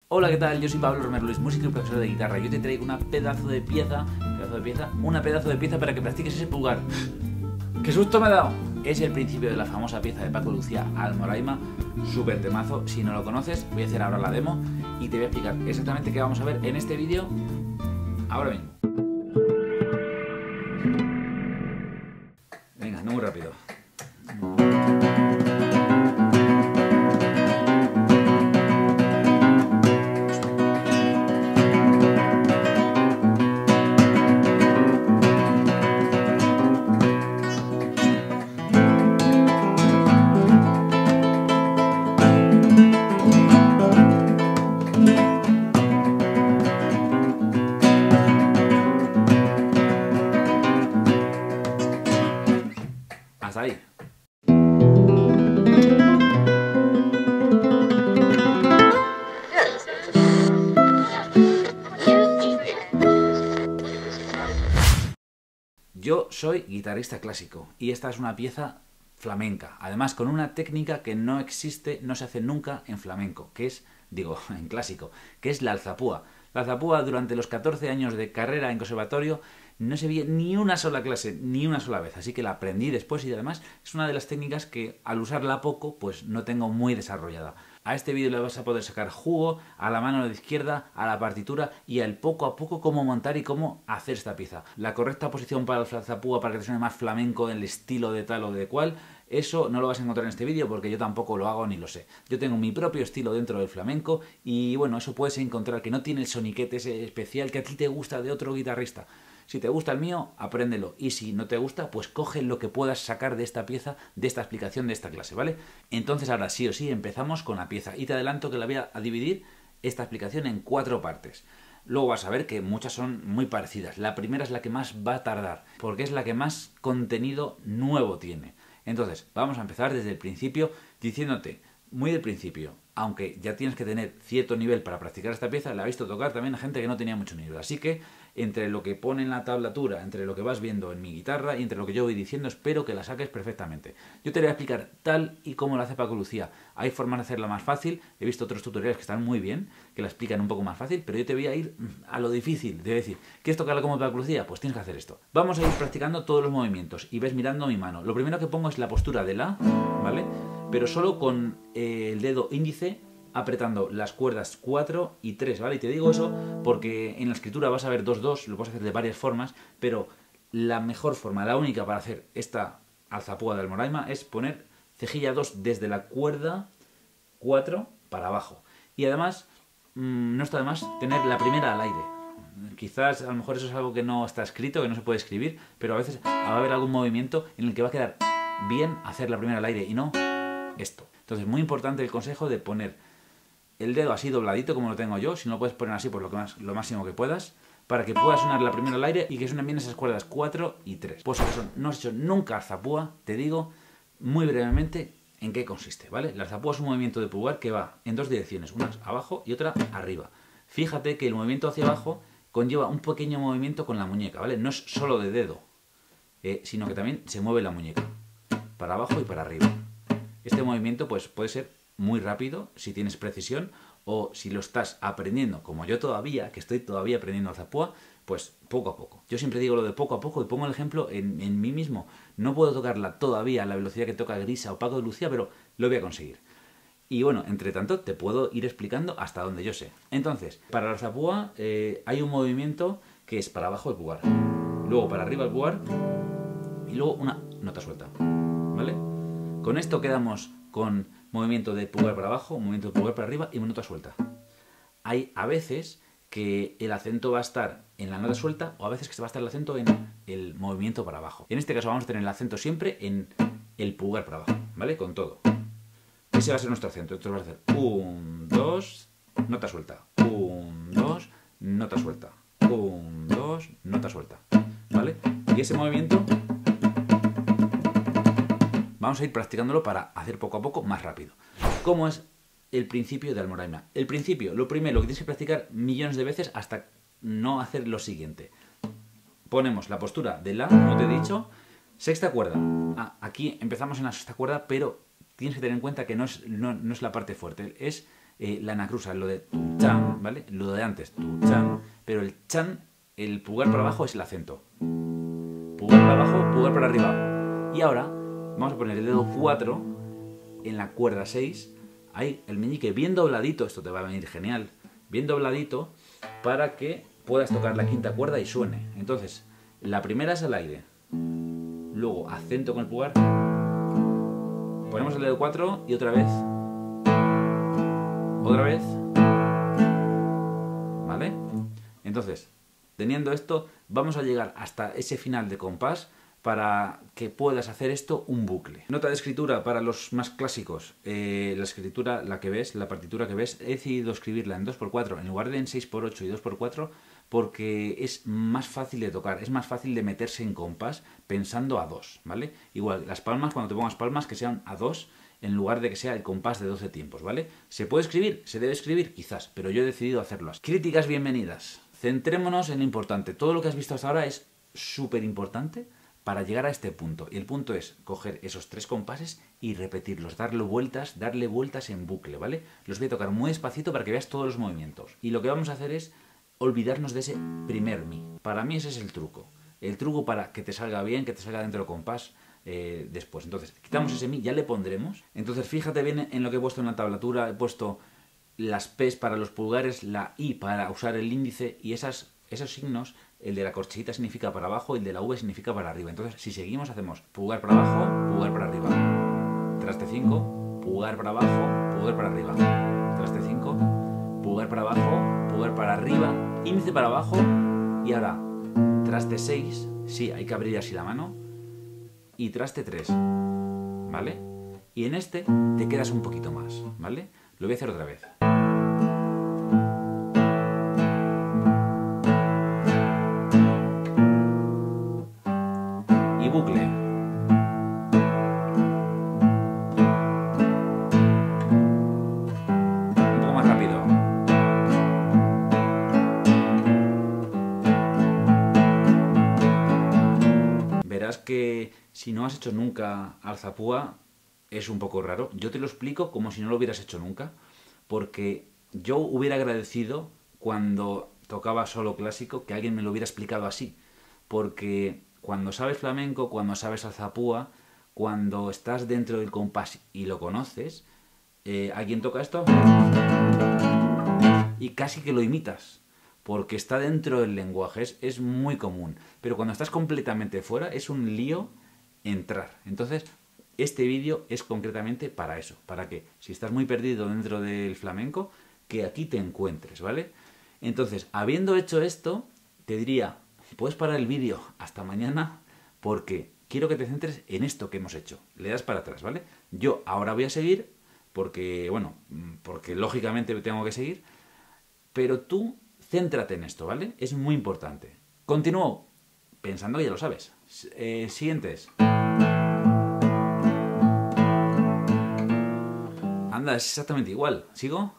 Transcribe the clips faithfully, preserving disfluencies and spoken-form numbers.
Hola, ¿qué tal? Yo soy Pablo Romero Luis, músico y profesor de guitarra. Yo te traigo una pedazo de pieza, pedazo de pieza, una pedazo de pieza para que practiques ese pulgar. ¡Qué susto me ha dado! Es el principio de la famosa pieza de Paco de Lucía, Almoraima, súper temazo. Si no lo conoces, voy a hacer ahora la demo y te voy a explicar exactamente qué vamos a ver en este vídeo ahora mismo. Venga, no muy rápido. Hasta ahí. Yo soy guitarrista clásico y esta es una pieza flamenca, además con una técnica que no existe, no se hace nunca en flamenco, que es, digo, en clásico, que es la alzapúa. La alzapúa durante los catorce años de carrera en conservatorio no se veía ni una sola clase, ni una sola vez, así que la aprendí después y además es una de las técnicas que al usarla poco pues no tengo muy desarrollada. A este vídeo le vas a poder sacar jugo a la mano de izquierda, a la partitura y al poco a poco cómo montar y cómo hacer esta pieza. La correcta posición para la alzapúa para que te suene más flamenco en el estilo de tal o de cual, eso no lo vas a encontrar en este vídeo porque yo tampoco lo hago ni lo sé. Yo tengo mi propio estilo dentro del flamenco y bueno, eso puedes encontrar que no tiene el soniquete ese especial que a ti te gusta de otro guitarrista. Si te gusta el mío, apréndelo. Y si no te gusta, pues coge lo que puedas sacar de esta pieza, de esta explicación, de esta clase, ¿vale? Entonces ahora sí o sí empezamos con la pieza. Y te adelanto que la voy a dividir esta explicación en cuatro partes. Luego vas a ver que muchas son muy parecidas. La primera es la que más va a tardar, porque es la que más contenido nuevo tiene. Entonces, vamos a empezar desde el principio diciéndote, muy del principio, aunque ya tienes que tener cierto nivel para practicar esta pieza, la he visto tocar también a gente que no tenía mucho nivel. Así que, entre lo que pone en la tablatura, entre lo que vas viendo en mi guitarra y entre lo que yo voy diciendo, espero que la saques perfectamente. Yo te voy a explicar tal y como lo hace Paco Lucía. Hay formas de hacerla más fácil, he visto otros tutoriales que están muy bien, que la explican un poco más fácil, pero yo te voy a ir a lo difícil. Te voy a decir, ¿quieres tocarla como Paco Lucía? Pues tienes que hacer esto. Vamos a ir practicando todos los movimientos y ves mirando mi mano. Lo primero que pongo es la postura de la, ¿vale? Pero solo con eh, el dedo índice apretando las cuerdas cuatro y tres, ¿vale? Y te digo eso porque en la escritura vas a ver dos dos, lo puedes hacer de varias formas, pero la mejor forma, la única para hacer esta alzapúa de Almoraima es poner cejilla dos desde la cuerda cuatro para abajo. Y además, mmm, no está de más tener la primera al aire. Quizás a lo mejor eso es algo que no está escrito, que no se puede escribir, pero a veces va a haber algún movimiento en el que va a quedar bien hacer la primera al aire y no esto. Entonces, muy importante el consejo de poner el dedo así dobladito como lo tengo yo, si no lo puedes poner así pues lo, que más, lo máximo que puedas, para que pueda sonar la primera al aire y que suenen bien esas cuerdas cuatro y tres. Pues eso, no has hecho nunca alzapúa, te digo muy brevemente en qué consiste, ¿vale? La alzapúa es un movimiento de pulgar que va en dos direcciones, una abajo y otra arriba. Fíjate que el movimiento hacia abajo conlleva un pequeño movimiento con la muñeca, ¿vale? No es solo de dedo, eh, sino que también se mueve la muñeca, para abajo y para arriba. Este movimiento pues puede ser muy rápido si tienes precisión o si lo estás aprendiendo como yo todavía, que estoy todavía aprendiendo alzapúa, pues poco a poco. Yo siempre digo lo de poco a poco y pongo el ejemplo en, en mí mismo. No puedo tocarla todavía a la velocidad que toca Grisa o Paco de Lucía, pero lo voy a conseguir. Y bueno, entre tanto te puedo ir explicando hasta donde yo sé. Entonces, para la alzapúa eh, hay un movimiento que es para abajo el pulgar, luego para arriba el pulgar y luego una nota suelta, ¿vale? Con esto quedamos con movimiento de pulgar para abajo, movimiento de pulgar para arriba y una nota suelta. Hay a veces que el acento va a estar en la nota suelta o a veces que se va a estar el acento en el movimiento para abajo. En este caso vamos a tener el acento siempre en el pulgar para abajo, ¿vale? Con todo. Ese va a ser nuestro acento. Entonces vamos a hacer un, dos, nota suelta. un, dos, nota suelta. un, dos, nota suelta. ¿Vale? Y ese movimiento vamos a ir practicándolo para hacer poco a poco más rápido. ¿Cómo es el principio de Almoraima? El principio, lo primero que tienes que practicar millones de veces hasta no hacer lo siguiente. Ponemos la postura de la, como te he dicho, sexta cuerda. Ah, aquí empezamos en la sexta cuerda, pero tienes que tener en cuenta que no es, no, no es la parte fuerte, es eh, la anacruza, lo de tu chan, ¿vale? Lo de antes, tu chan, pero el chan, el pulgar para abajo es el acento. Pulgar para abajo, pulgar para arriba. Y ahora vamos a poner el dedo cuatro en la cuerda seis, ahí el meñique bien dobladito, esto te va a venir genial, bien dobladito, para que puedas tocar la quinta cuerda y suene. Entonces, la primera es al aire, luego acento con el pulgar, ponemos el dedo cuatro y otra vez, otra vez, ¿vale? Entonces, teniendo esto, vamos a llegar hasta ese final de compás para que puedas hacer esto un bucle. Nota de escritura para los más clásicos. Eh, la escritura, la que ves, la partitura que ves, he decidido escribirla en dos por cuatro en lugar de en seis por ocho y dos por cuatro porque es más fácil de tocar, es más fácil de meterse en compás pensando a dos, ¿vale? Igual, las palmas, cuando te pongas palmas, que sean a dos en lugar de que sea el compás de doce tiempos, ¿vale? ¿Se puede escribir? ¿Se debe escribir? Quizás, pero yo he decidido hacerlo así. Críticas bienvenidas. Centrémonos en lo importante. Todo lo que has visto hasta ahora es súper importante para llegar a este punto. Y el punto es coger esos tres compases y repetirlos, darle vueltas, darle vueltas en bucle, ¿vale? Los voy a tocar muy despacito para que veas todos los movimientos. Y lo que vamos a hacer es olvidarnos de ese primer mi. Para mí ese es el truco. El truco para que te salga bien, que te salga dentro del compás eh, después. Entonces, quitamos ese mi, ya le pondremos. Entonces, fíjate bien en lo que he puesto en la tablatura. He puesto las P's para los pulgares, la I para usar el índice y esas, esos signos. El de la corcheita significa para abajo y el de la V significa para arriba. Entonces, si seguimos, hacemos pulgar para abajo, pulgar para arriba. Traste cinco, pulgar para abajo, pulgar para arriba. Traste cinco, pulgar para abajo, pulgar para arriba, índice para abajo. Y ahora, traste seis, sí, hay que abrir así la mano. Y traste tres, ¿vale? Y en este te quedas un poquito más, ¿vale? Lo voy a hacer otra vez. Bucle. Un poco más rápido. Verás que si no has hecho nunca alzapúa es un poco raro. Yo te lo explico como si no lo hubieras hecho nunca, porque yo hubiera agradecido cuando tocaba solo clásico que alguien me lo hubiera explicado así, porque cuando sabes flamenco, cuando sabes alzapúa, cuando estás dentro del compás y lo conoces, eh, alguien toca esto y casi que lo imitas, porque está dentro del lenguaje, es, es muy común. Pero cuando estás completamente fuera es un lío entrar. Entonces, este vídeo es concretamente para eso, para que si estás muy perdido dentro del flamenco, que aquí te encuentres, ¿vale? Entonces, habiendo hecho esto, te diría, puedes parar el vídeo hasta mañana porque quiero que te centres en esto que hemos hecho. Le das para atrás, ¿vale? Yo ahora voy a seguir porque, bueno, porque lógicamente tengo que seguir, pero tú céntrate en esto, ¿vale? Es muy importante. Continúo pensando que ya lo sabes. Eh, siguientes. Anda, es exactamente igual. ¿Sigo?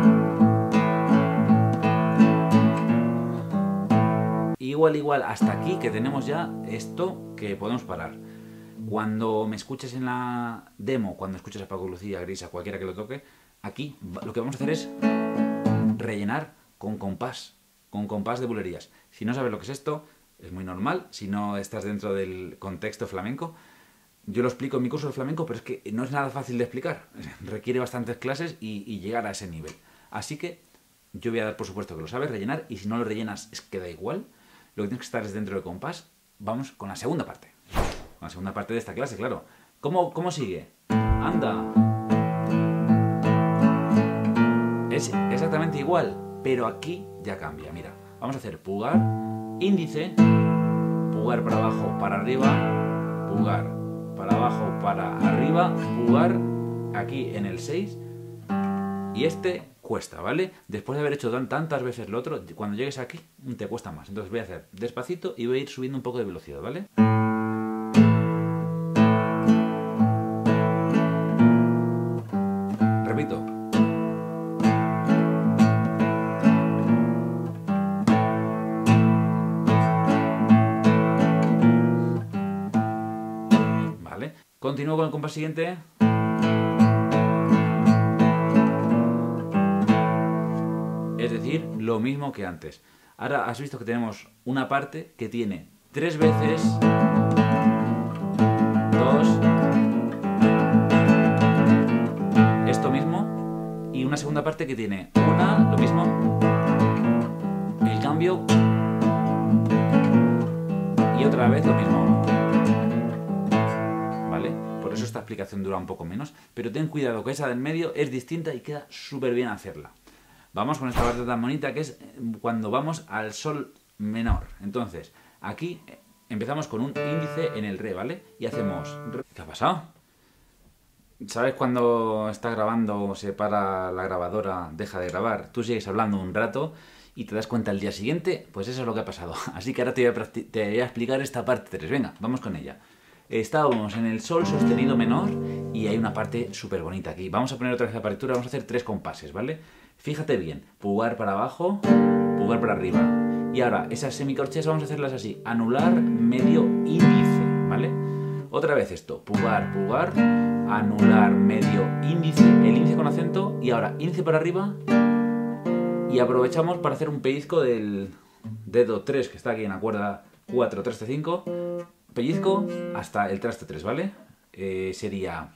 Igual, igual, hasta aquí que tenemos ya esto que podemos parar. Cuando me escuches en la demo, cuando escuches a Paco Lucía, Grisa, cualquiera que lo toque, aquí lo que vamos a hacer es rellenar con compás, con compás de bulerías. Si no sabes lo que es esto, es muy normal, si no estás dentro del contexto flamenco. Yo lo explico en mi curso de flamenco, pero es que no es nada fácil de explicar. Requiere bastantes clases y, y llegar a ese nivel. Así que yo voy a dar por supuesto que lo sabes rellenar, y si no lo rellenas es que da igual. Lo que tienes que estar es dentro del compás. Vamos con la segunda parte. Con la segunda parte de esta clase, claro. ¿Cómo, cómo sigue? Anda. Es exactamente igual, pero aquí ya cambia. Mira, vamos a hacer pulgar, índice, pulgar para abajo, para arriba, pulgar para abajo, para arriba, pulgar aquí en el seis. Y este cuesta, ¿vale? Después de haber hecho tan, tantas veces lo otro, cuando llegues aquí te cuesta más. Entonces voy a hacer despacito y voy a ir subiendo un poco de velocidad, ¿vale? Repito. Vale. Continúo con el compás siguiente. decir lo mismo que antes. Ahora has visto que tenemos una parte que tiene tres veces dos, esto mismo, y una segunda parte que tiene una, lo mismo, el cambio, y otra vez lo mismo. ¿Vale? Por eso esta explicación dura un poco menos, pero ten cuidado que esa del medio es distinta y queda súper bien hacerla. Vamos con esta parte tan bonita que es cuando vamos al sol menor. Entonces, aquí empezamos con un índice en el re, ¿vale? Y hacemos... ¿Qué ha pasado? ¿Sabes cuando está grabando, se para la grabadora, deja de grabar? Tú sigues hablando un rato y te das cuenta al día siguiente, pues eso es lo que ha pasado. Así que ahora te voy a, te voy a explicar esta parte tres. Venga, vamos con ella. Estábamos en el sol sostenido menor y hay una parte súper bonita aquí. Vamos a poner otra vez la partitura, vamos a hacer tres compases, ¿vale? Fíjate bien, pulgar para abajo, pulgar para arriba. Y ahora, esas semicorcheas vamos a hacerlas así, anular, medio, índice, ¿vale? Otra vez esto, pulgar, pulgar, anular, medio, índice, el índice con acento, y ahora índice para arriba, y aprovechamos para hacer un pellizco del dedo tres, que está aquí en la cuerda cuatro, traste cinco, pellizco hasta el traste tres, ¿vale? Eh, sería...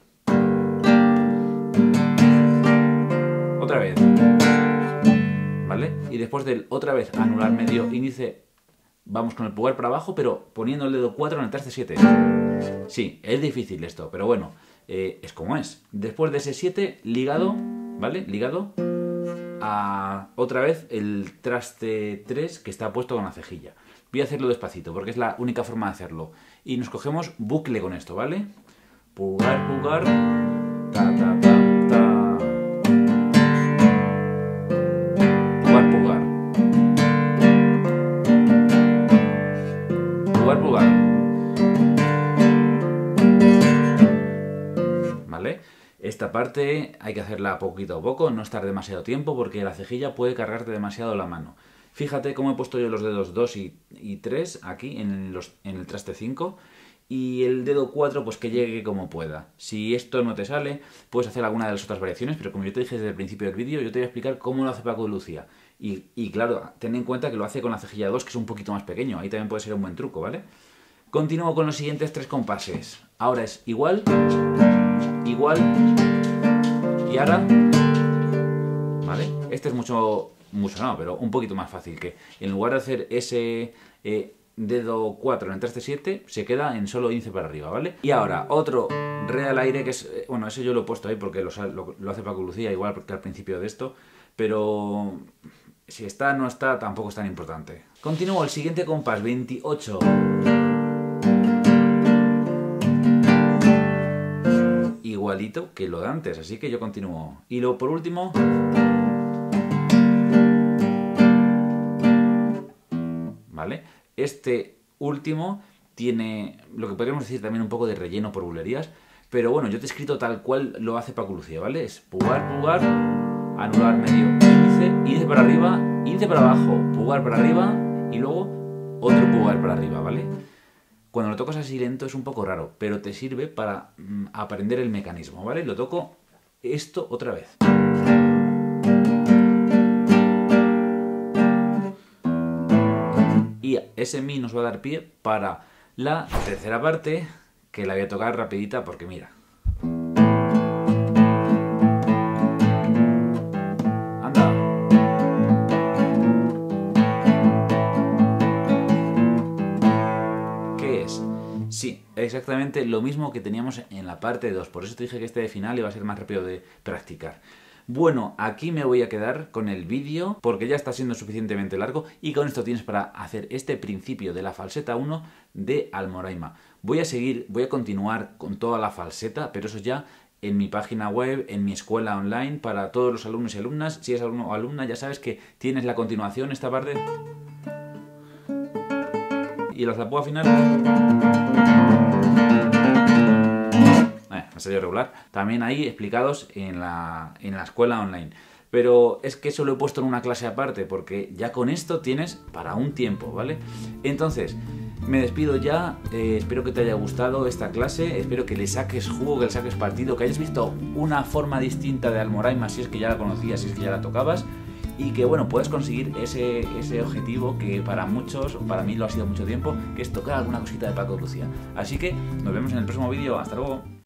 Otra vez, ¿vale? Y después del otra vez anular medio índice, vamos con el pulgar para abajo, pero poniendo el dedo cuatro en el traste siete. Sí, es difícil esto, pero bueno, eh, es como es. Después de ese siete, ligado, ¿vale? Ligado a otra vez el traste tres que está puesto con la cejilla. Voy a hacerlo despacito porque es la única forma de hacerlo. Y nos cogemos bucle con esto, ¿vale? Pulgar, pulgar, ta, ta, ta. ¿Vale? Esta parte hay que hacerla poquito a poco, no estar demasiado tiempo porque la cejilla puede cargarte demasiado la mano. Fíjate cómo he puesto yo los dedos dos y, y tres aquí en, los, en el traste cinco y el dedo cuatro pues que llegue como pueda. Si esto no te sale, puedes hacer alguna de las otras variaciones, pero como yo te dije desde el principio del vídeo, yo te voy a explicar cómo lo hace Paco de Lucía. Y, y claro, ten en cuenta que lo hace con la cejilla dos, que es un poquito más pequeño, ahí también puede ser un buen truco, ¿vale? Continúo con los siguientes tres compases. Ahora es igual, igual y ahora, ¿vale? Este es mucho, mucho no, pero un poquito más fácil, que en lugar de hacer ese eh, dedo cuatro en el traste siete, se queda en solo índice para arriba, ¿vale? Y ahora, otro re al aire, que es, eh, bueno, eso yo lo he puesto ahí porque lo, lo, lo hace Paco Lucía, igual que al principio de esto, pero si está o no está, tampoco es tan importante. Continúo el siguiente compás, veintiocho. Igualito que lo de antes, así que yo continúo. Y luego por último, ¿vale? Este último tiene lo que podríamos decir también un poco de relleno por bulerías, pero bueno, yo te he escrito tal cual lo hace Paco Lucía, ¿vale? Es pulgar, pulgar, anular medio, índice, índice para arriba, índice para abajo, pulgar para arriba y luego otro pulgar para arriba, ¿vale? Cuando lo tocas así lento es un poco raro, pero te sirve para mm, aprender el mecanismo, ¿vale? Lo toco esto otra vez. Y ese mi nos va a dar pie para la tercera parte, que la voy a tocar rapidita porque mira. Sí, exactamente lo mismo que teníamos en la parte dos. Por eso te dije que este de final iba a ser más rápido de practicar. Bueno, aquí me voy a quedar con el vídeo porque ya está siendo suficientemente largo y con esto tienes para hacer este principio de la falseta uno de Almoraima. Voy a seguir, voy a continuar con toda la falseta, pero eso ya en mi página web, en mi escuela online para todos los alumnos y alumnas. Si eres alumno o alumna ya sabes que tienes la continuación, esta parte. Y la zapúa final... Eh, ha salido regular. También ahí explicados en la, en la escuela online. Pero es que eso lo he puesto en una clase aparte porque ya con esto tienes para un tiempo, ¿vale? Entonces, me despido ya. Eh, espero que te haya gustado esta clase. Espero que le saques jugo, que le saques partido, que hayas visto una forma distinta de Almoraima si es que ya la conocías, si es que ya la tocabas. y que bueno, puedes conseguir ese, ese objetivo que para muchos, para mí lo ha sido mucho tiempo, que es tocar alguna cosita de Paco de Lucía. Así que nos vemos en el próximo vídeo, hasta luego.